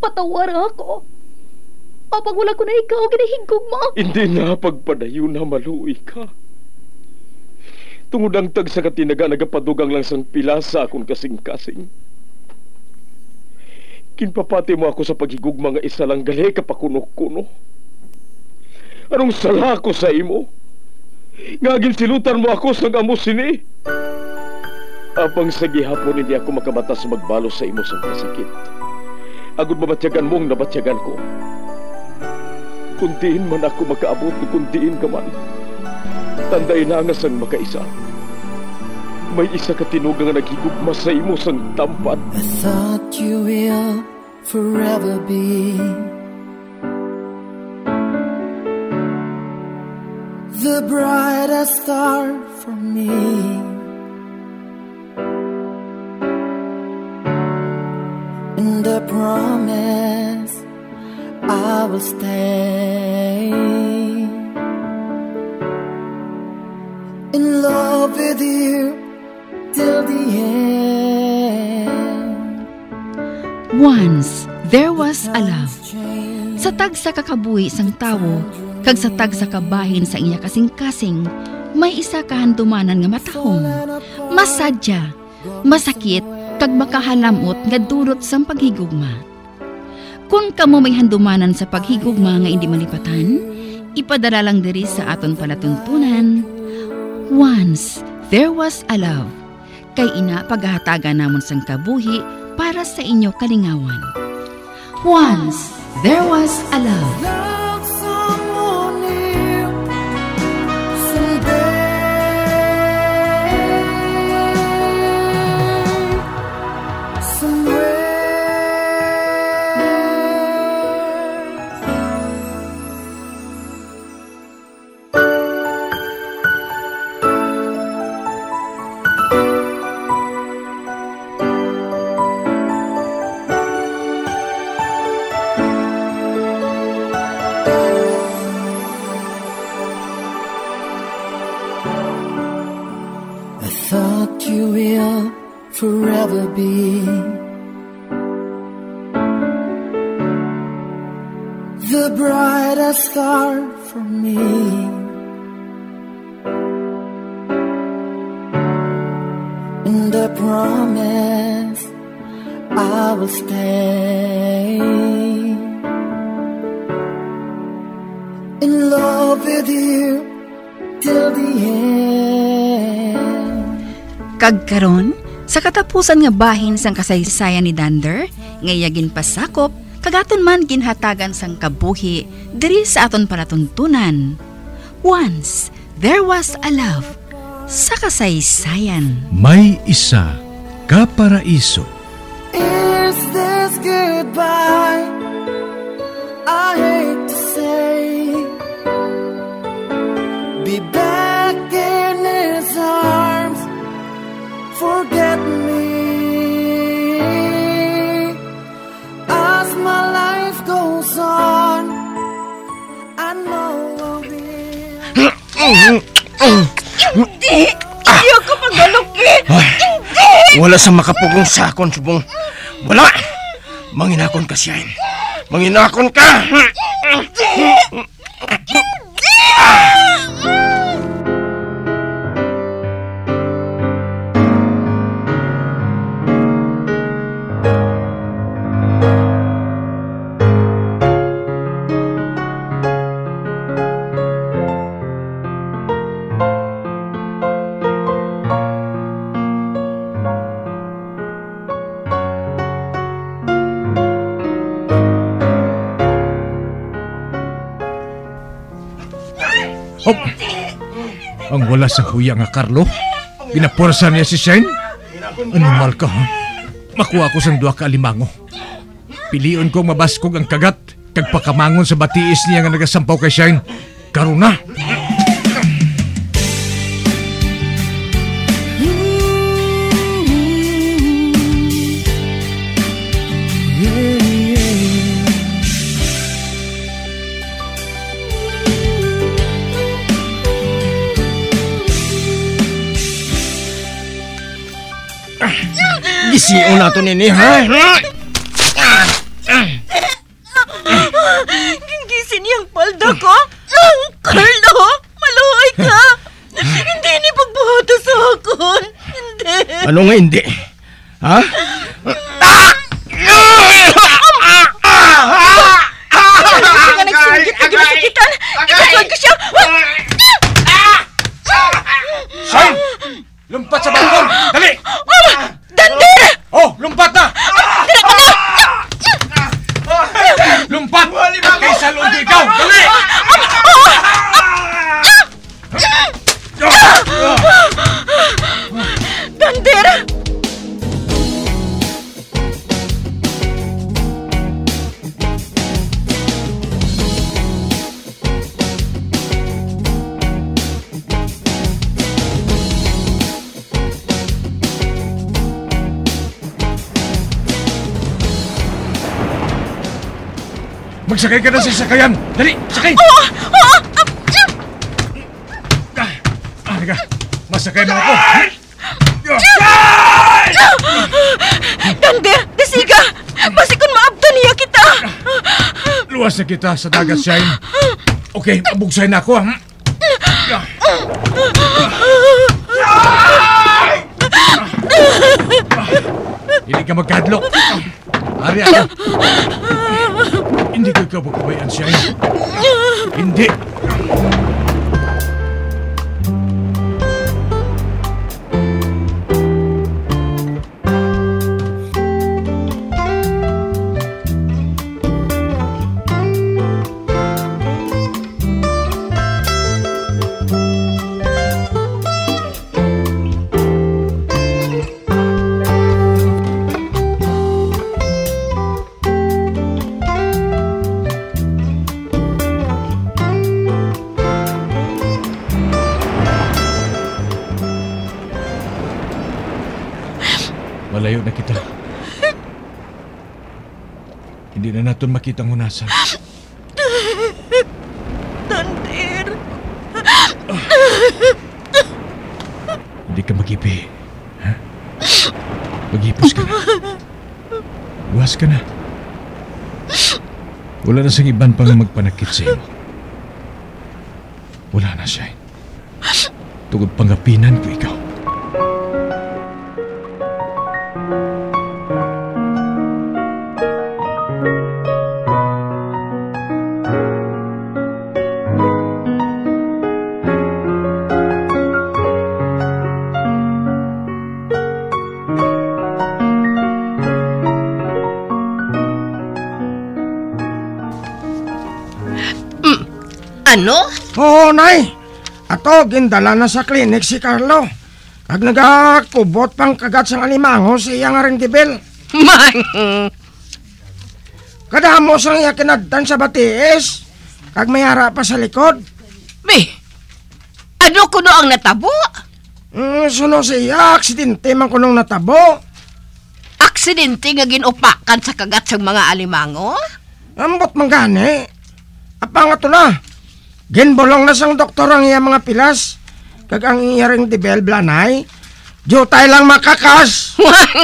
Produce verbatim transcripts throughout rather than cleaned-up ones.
patawar ako. Apag wala ko na ikaw, ginahigog mo. Hindi na pagpadayo na maluoy ka. Tungod ang tag sa katinaga nagapadugang lang sang pilasa akong kasing-kasing. Kinpapati mo ako sa paghigug mga isa lang gali kapakuno-kuno. Anong sala ko sa imo? Ngagin silutan mo ako sang amo sini. Apang sa gihapon hindi ako makabatas magbalo sa imo sang kasakit. Agud mabatyagan mong nabatyagan ko. Kundiin man ako makaabot, kundiin ka man. Tanday na nga sang makaisa. May isa ka tinugang nga naghigugma sa imo sang tampad. I thought you will forever be the brightest star for me. And I promise I will stay in love with you till the end. Once there was a love. Sa tag sa kakabuhi sang tawo, kag sa tag sa kabahin sa iya kasing-kasing, may isa kahandumanan nga matahong, masadya, masakit, kag makahalamot nga durot sang paghigugma. Kung kamo may handumanan sa paghigugma nga hindi malipatan, ipadala lang diri sa aton palatuntunan. Once there was a love. Kay ina paghahatagan namon sang kabuhi para sa inyo kalingawan. Once there was a love. Forever be the brightest star for me. And I promise I will stay in love with you till the end. Kagkaron, sa katapusan nga bahin sang kasaysayan ni Dander, ngayagin pasakop, kagaton man ginhatagan sang kabuhi, diri sa aton palatuntunan. Once, there was a love, sa kasaysayan. May isa, kaparaiso. Is this goodbye? I hate to say, be back in his arms. Forget me as my life goes on. I know I'll be. Hindi! Hindi ako magalukin! Hindi! Wala sa makapugong sakon, subong. Wala! Manginakon ka siya. Manginakon ka! Hindi! Oh, ang wala sa huya nga Carlo. Pinapursa niya si Shane. Animal ka, ha? Makuha ko sang duha ka alimango. Pilion kong mabaskog ang kagat kag pakamangon sa batiis niya nga nagasampaw kay Shane. Karon na. Gisiyo na to nini, ha? Ano nga hindi? Ha? Nga nagsinggit, lagi masakitan. Ikasuan ko siya. Shine! Lumpat sa balkon! Dali! Dander! Oh, lumpat na! Lumpat! Kaysa lundi ikaw! Dali! Dander! Magsakay ka na sa sakayan! Dali! Sakay! Oo! Oo! Ah, halika. Masakay mo ako! Dander! Desiga! Basi kung maabto niya kita! Luwas na kita sa dagat, Shine. Okay, mabugsay na ako, ha? Hindi ka magkadlok. Ari ako. Hindi ko ikaw magkabayan, Shine. Hindi. Malayo na kita. Hindi na natin makita ang hunasan. Dander! Hindi ka mag-ipi. Ha? Mag-ipos ka na. Buwas ka na. Wala na sang iban pang magpanakit sa iyo. Wala na, Shine. Tugod pangapinan ko ikaw. Ano? Oo, nay. Ato, gindala na sa klinik si Carlo. Kag nagakubot pang kagat sang alimango sa iya nga ring dibel. Man! Kadamo sang iya kinadtan sa batiis. Kag mayara pa sa likod. Be, ano kuno ang natabo? Mm, suno sa iya, aksidente man kunong natabo. Aksidente nga ginupakan sa kagat sang mga alimango? Ambot man gani. Apa nga to na? Ginbolong na sang doktor ang iya mga pilas. Kag ang iya ring dibel blanay. Jutay lang makakas.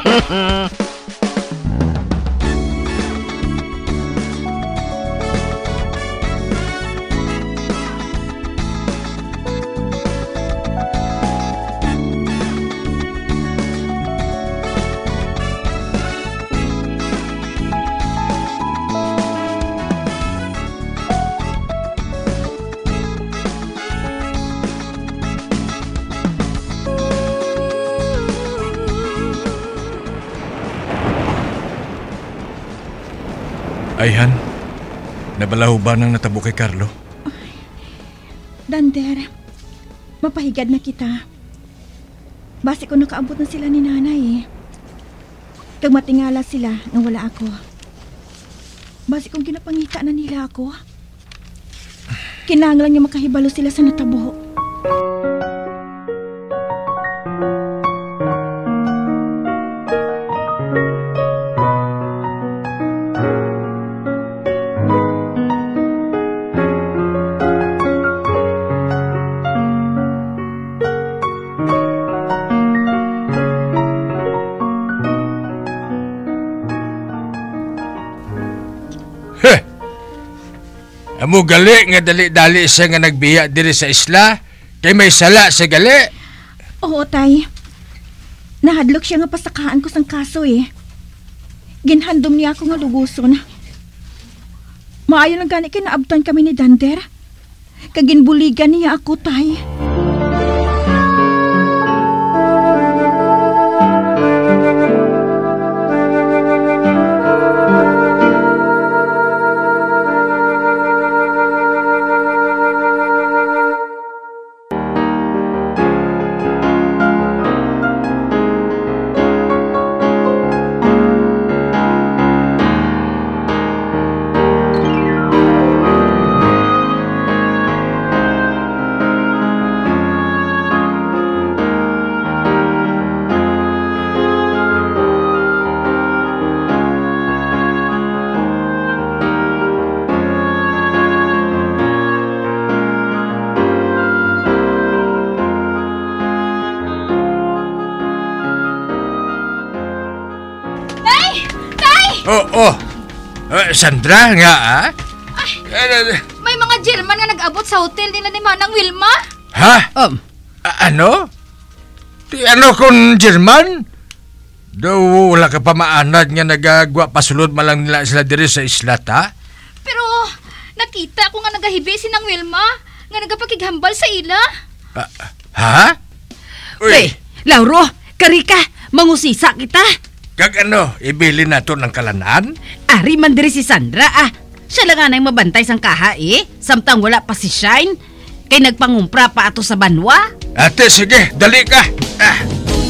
Ayhan, nabalaho ba nang natabo kay Carlo? Dander, mapahigad na kita. Basi ko nakaabot na sila ni nanay eh. Kag matingala sila nang wala ako. Basi kong ginapangita na nila ako. Kinahanglan niya makahibalo sila sa natabo. Amo gali nga dali-dali siya nga nagbiya diri sa isla kay may sala sa gali. Oo, tay. Nahadlok siya nga pasakaan ko sang kaso eh. Ginhandom niya ako nga luguson. Maayo lang gani kay naabtan kami ni Dander. Kaginbuligan niya ako, tay. Oh, oh. Uh, Sandra nga, ah? Ay, may mga German nga nag-abot sa hotel nila ni Manang Wilma. Ha? Um, A- ano? Di ano kung German? Daw wala ka pa maanad nga nagagwa pasulod malang nila sila diri sa islat, ha? Pero nakita ko nga nagahibi si Nang Wilma nga nagapakighambal sa ila. Uh, ha? Uy, Lauro, karika, mangusisa kita. Kag ano, ibili na to ng kalanaan? Ari man diri si Sandra ah. Siya lang nga nang mabantay sang kaha eh. Samtang wala pa si Shine. Kay nagpangumpra pa ato sa banwa. Ate, sige, dali ka. Ah.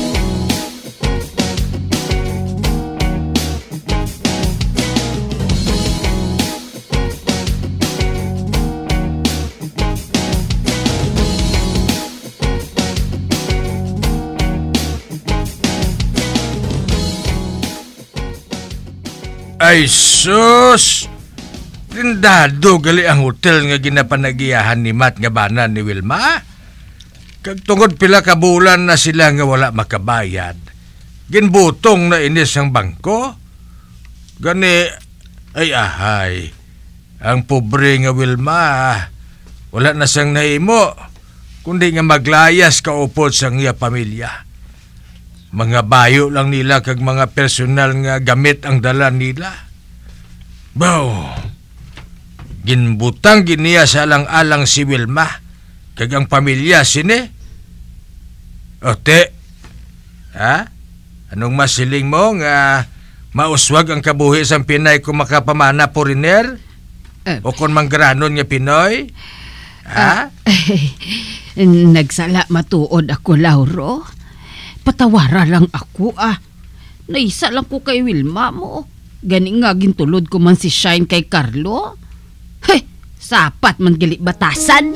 Ay, sus! Tindado gali ang hotel nga ginapanagiyahan ni Matt nga banan ni Wilma. Kag tungod pila ka bulan na sila nga wala makabayad. Ginbutong na inis ang bangko. Gani, ay ahay. Ang pobre nga Wilma, wala na siyang naimo. Kundi nga maglayas kaupod sa iya pamilya. Mga bayo lang nila kag mga personal nga gamit ang dala nila. Bow! Ginbutang giniya sa alang-alang si Wilma kag ang pamilya sini. Ote, ha? Anong masiling mo nga mauswag ang kabuhi sa Pinay kung makapamana poriner? Uh, o kung manggaranon nga Pinoy? Ha? Uh, nagsala matuod ako, Lauro. Patawara lang ako ah. Naisa lang ko kay Wilma mo. Gani nga gintulod ko man si Shine kay Carlo. Heh, sapat man gali batasan.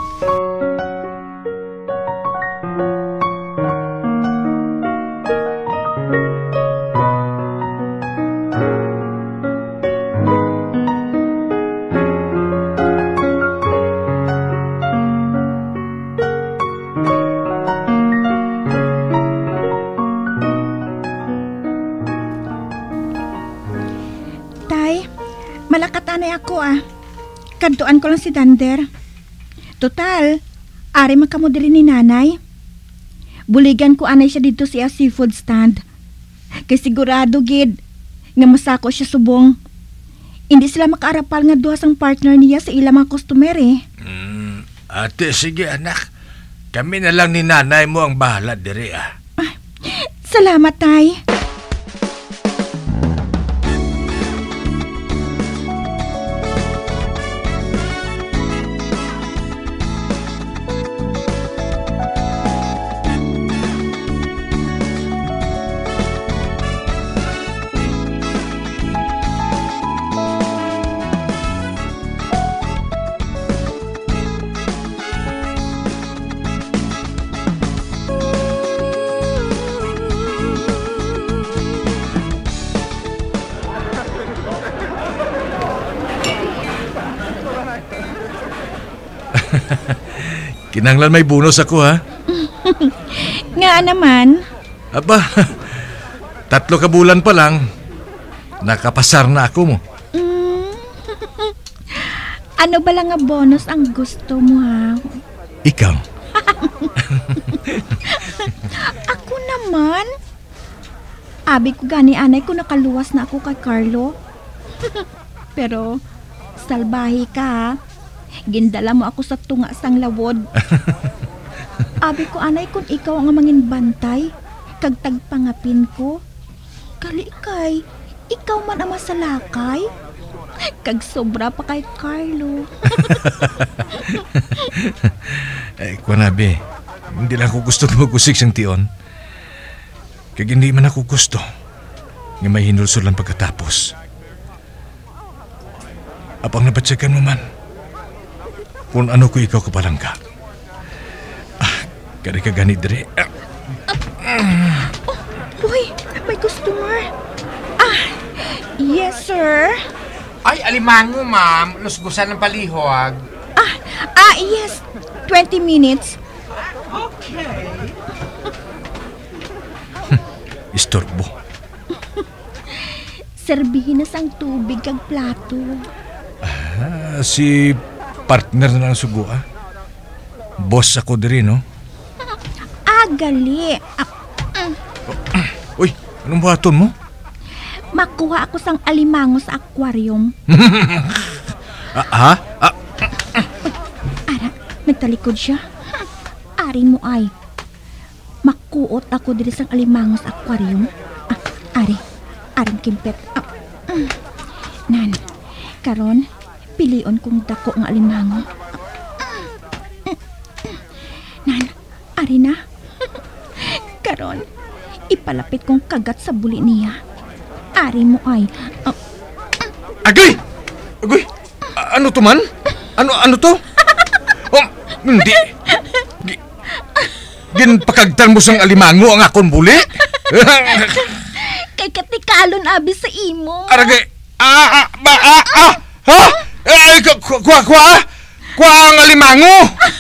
Malakatanay ako ah. Kantuan ko lang si Dander. Total, ari makamoderi ni nanay. Buligan ko anay siya dito siya seafood stand. Kay sigurado gid nga masako siya subong. Hindi sila makaarapal nga duha sang partner niya sa ilang mga customer eh. Mm, ate, sige anak. Kami na lang ni nanay mo ang bahala diri ah. Ay, salamat tay. Kinanglan may bonus ako ha. Nga naman. Aba, tatlo ka bulan pa lang. Nakapasar na ako mo. Mm. Ano ba lang nga bonus ang gusto mo ha? Ikaw. Ako naman. Abi ko gani anay ko nakaluwas na ako kay Carlo. Pero salbahe ka. Gindala mo ako sa tunga sang lawod. Abi ko anay kung ikaw ang mangin bantay, kag tagpangapin ko. Kali kay ikaw man ang masalakay. Kag sobra pa kay Carlo. Ay, kuwanabi. Hindi lang ako gusto magusik siyang tion. Kag hindi man ako gusto nga may hinulsol lang pagkatapos. Apang nabatsyagan mo man, kung ano ko ikaw kapalangga. Ah, kari ka ganit dre. Ah. Oh, uy, may customer. Ah, yes sir. Ay, alimango ma'am. Lusgusan ng palihog. Ah, ah yes. twenty minutes. Istorbo. Serbihin na sang tubig kag plato. Ah, si partner na ng sugo, ah. Boss ako diri, no? Ah, gali. Ah, mm. Uy, anong buhaton mo? Makuha ako sang alimango sa aquarium. ah, ha? Ah. Ara, nagtalikod siya. Arin mo ay. Makuot ako diri sang alimango sa aquarium. Ah, ari. Aring kimpet. Ah, mm. Nan, karon pilion kong dako ng alimango. Ah, mm. Nan, ari na. Karon ipalapit kong kagat sa buli niya. Ari mo ay. Uh, Agay! Agay! A- ano to man? Ano ano to? Oh, hindi. G- Ginpakagtan mo sang alimango ang akong buli? Kay katikalon abi sa imo. Aragay! Ah! Ah! Ba, ah! Ah! Ha? Ay! Kuha! Kuha! Kuha ang alimango!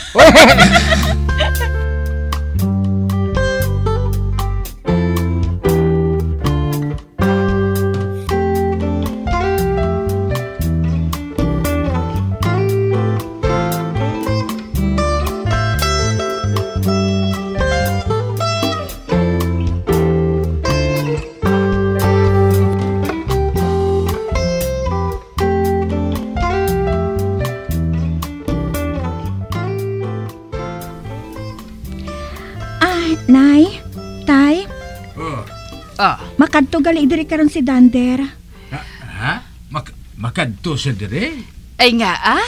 Nay, tay, Oh. Ah, makadto gali diri karon si Dander. Ha? ha? Mak makadto sa dire? ay nga ah.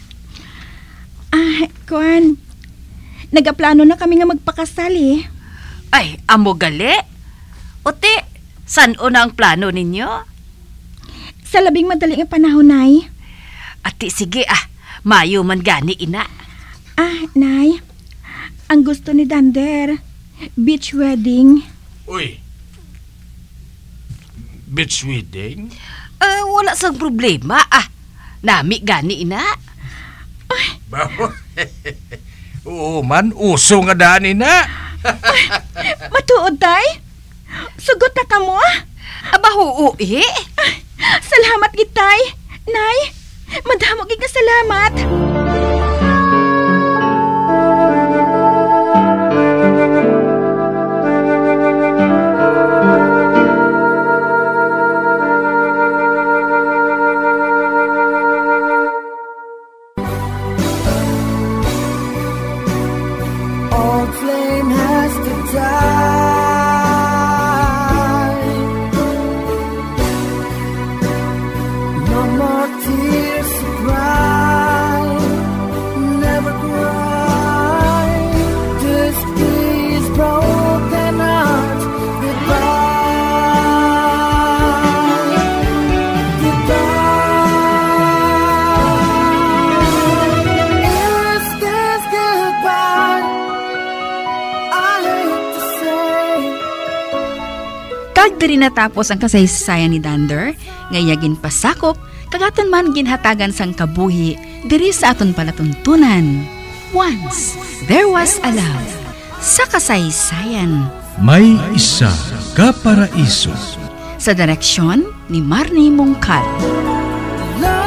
Ah, kuan. Nagaplano na kami nga magpakasal eh. Ay, amo gali. Ote, san una ang plano ninyo? Sa labing madali nga panahon, Nay. Ati sige ah, mayo man gani ina. Ah, Nay. Ang gusto ni Dander, beach wedding. Uy. Beach wedding? Eh, wala sang problema ah. Nami gani ina. Bawo. Oo man, uso nga daan ina. Matuod, Tay? Sugot na ka mo? Aba huu eh. Salamat gid, Tay. Nay, madamo gid nga salamat. All flame has to die. No more tears to cry. Never cry. Just these broken hearts goodbye. Goodbye. Is this goodbye? Kag diri natapos ang kasaysayan ni Dander, ngayagin pasakop, kagaton man ginhatagan sang kabuhi, diri sa aton palatuntunan. Once, there was a love. Sa kasaysayan, May isa ka paraiso. sa direksyon ni Marnie Mongcal. Love